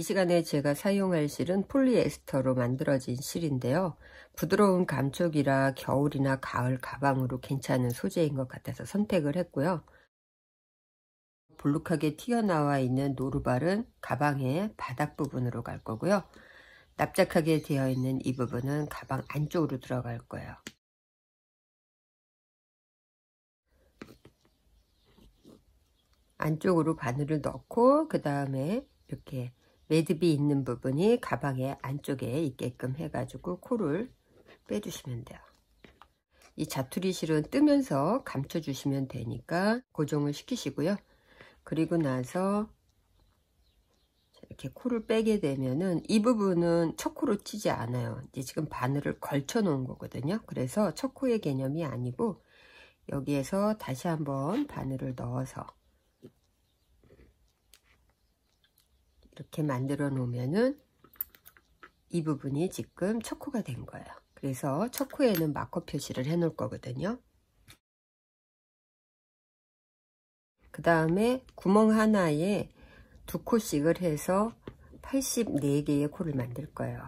시간에 제가 사용할 실은 폴리에스터로 만들어진 실인데요. 부드러운 감촉이라 겨울이나 가을 가방으로 괜찮은 소재인 것 같아서 선택을 했고요. 볼록하게 튀어나와 있는 노루발은 가방의 바닥 부분으로 갈 거고요. 납작하게 되어 있는 이 부분은 가방 안쪽으로 들어갈 거예요. 안쪽으로 바늘을 넣고 그 다음에 이렇게 매듭이 있는 부분이 가방의 안쪽에 있게끔 해가지고 코를 빼주시면 돼요. 이 자투리 실은 뜨면서 감춰주시면 되니까 고정을 시키시고요. 그리고 나서 이렇게 코를 빼게 되면은 이 부분은 첫 코로 치지 않아요. 이제 지금 바늘을 걸쳐 놓은 거거든요. 그래서 첫 코의 개념이 아니고 여기에서 다시 한번 바늘을 넣어서 이렇게 만들어 놓으면은 이 부분이 지금 첫 코가 된 거예요. 그래서 첫 코에는 마커 표시를 해 놓을 거거든요. 그 다음에 구멍 하나에 2코씩을 해서 84개의 코를 만들 거예요.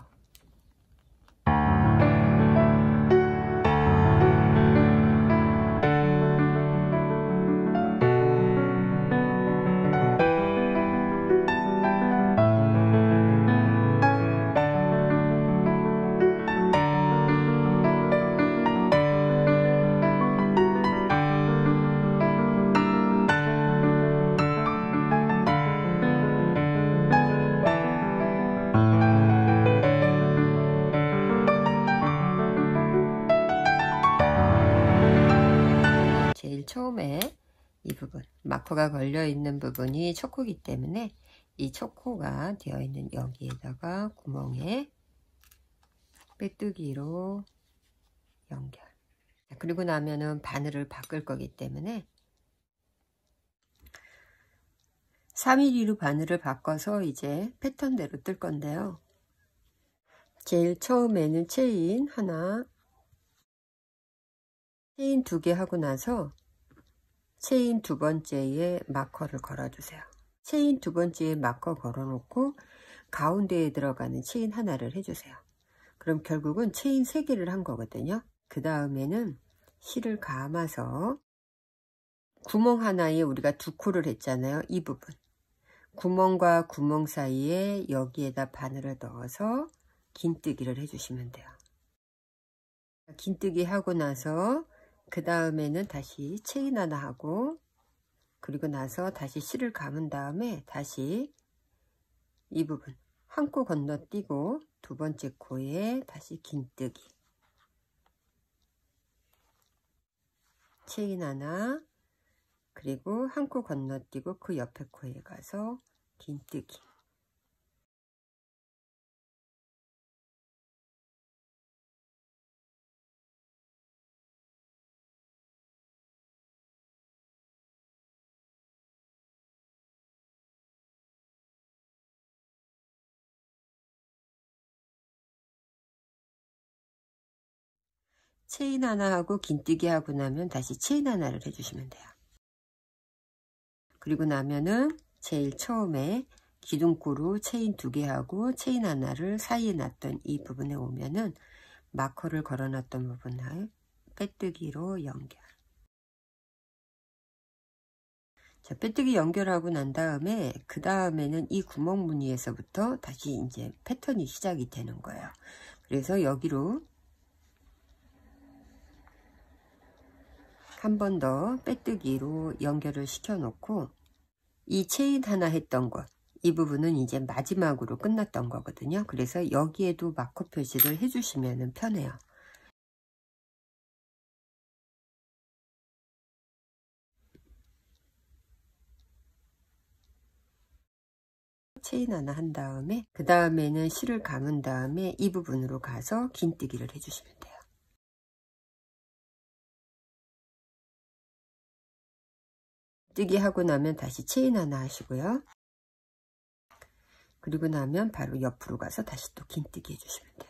제일 처음에 이 부분 마커가 걸려 있는 부분이 첫 코이기 때문에 이 첫 코가 되어 있는 여기에다가 구멍에 빼뜨기로 연결. 그리고 나면은 바늘을 바꿀 거기 때문에 3mm로 바늘을 바꿔서 이제 패턴대로 뜰 건데요. 제일 처음에는 체인 하나, 체인 2개 하고 나서 체인 두 번째에 마커를 걸어 주세요. 체인 두 번째에 마커 걸어 놓고 가운데에 들어가는 체인 하나를 해주세요. 그럼 결국은 체인 3개를 한 거거든요. 그 다음에는 실을 감아서 구멍 하나에 우리가 2코를 했잖아요. 이 부분 구멍과 구멍 사이에 여기에다 바늘을 넣어서 긴뜨기를 해주시면 돼요. 긴뜨기 하고 나서 그 다음에는 다시 체인 하나 하고 그리고 나서 다시 실을 감은 다음에 다시 이 부분 한 코 건너뛰고 두 번째 코에 다시 긴뜨기, 체인 하나, 그리고 한 코 건너뛰고 그 옆에 코에 가서 긴뜨기. 체인 하나 하고 긴뜨기 하고 나면 다시 체인 하나를 해주시면 돼요. 그리고 나면은 제일 처음에 기둥코로 체인 2개 하고 체인 하나를 사이에 놨던 이 부분에 오면은 마커를 걸어 놨던 부분을 빼뜨기로 연결. 자, 빼뜨기 연결하고 난 다음에 그 다음에는 이 구멍 무늬에서부터 다시 이제 패턴이 시작이 되는 거예요. 그래서 여기로 한 번 더 빼뜨기로 연결을 시켜 놓고 이 체인 하나 했던 것, 이 부분은 이제 마지막으로 끝났던 거거든요. 그래서 여기에도 마커 표시를 해주시면 편해요. 체인 하나 한 다음에 그 다음에는 실을 감은 다음에 이 부분으로 가서 긴뜨기를 해주시면 돼요. 뜨기 하고 나면 다시 체인 하나 하시고요. 그리고 나면 바로 옆으로 가서 다시 또 긴뜨기 해주시면 돼요.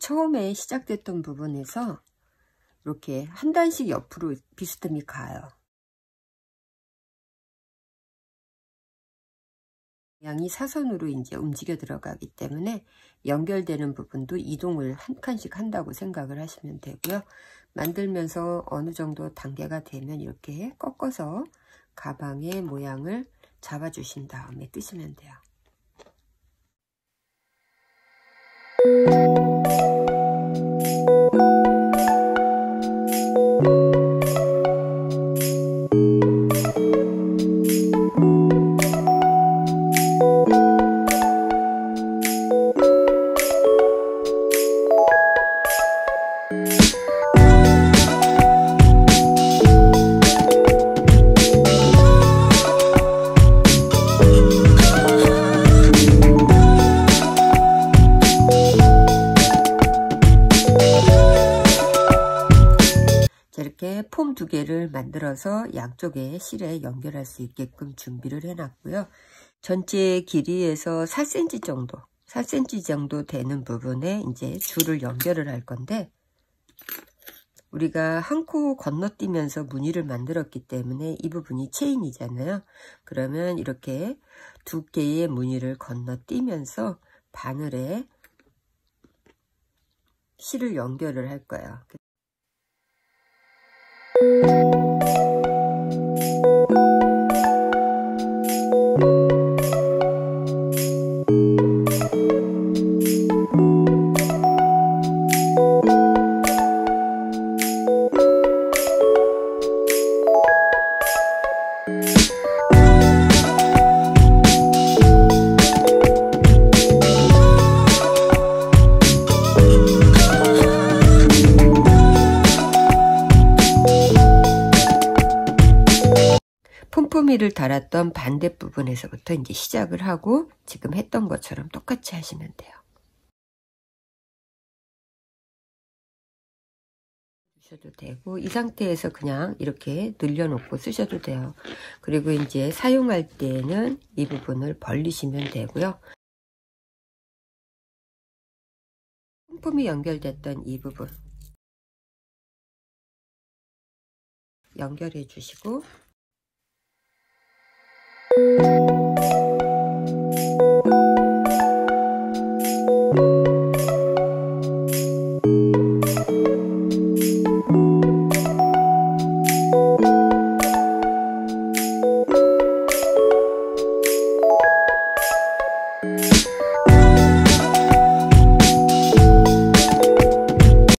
처음에 시작됐던 부분에서 이렇게 한 단씩 옆으로 비스듬히 가요. 양이 사선으로 이제 움직여 들어가기 때문에 연결되는 부분도 이동을 한 칸씩 한다고 생각을 하시면 되고요. 만들면서 어느 정도 단계가 되면 이렇게 꺾어서 가방의 모양을 잡아주신 다음에 뜨시면 돼요. 이렇게 폼 2개를 만들어서 양쪽에 실에 연결할 수 있게끔 준비를 해 놨고요. 전체 길이에서 4cm 정도, 4cm 정도 되는 부분에 이제 줄을 연결을 할 건데, 우리가 한 코 건너뛰면서 무늬를 만들었기 때문에 이 부분이 체인이잖아요. 그러면 이렇게 2개의 무늬를 건너뛰면서 바늘에 실을 연결을 할 거예요. 폼포미를 달았던 반대 부분에서부터 이제 시작을 하고 지금 했던 것처럼 똑같이 하시면 돼요. 쓰셔도 되고, 이 상태에서 그냥 이렇게 늘려놓고 쓰셔도 돼요. 그리고 이제 사용할 때는 이 부분을 벌리시면 되고요. 폼폼이 연결됐던 이 부분 연결해 주시고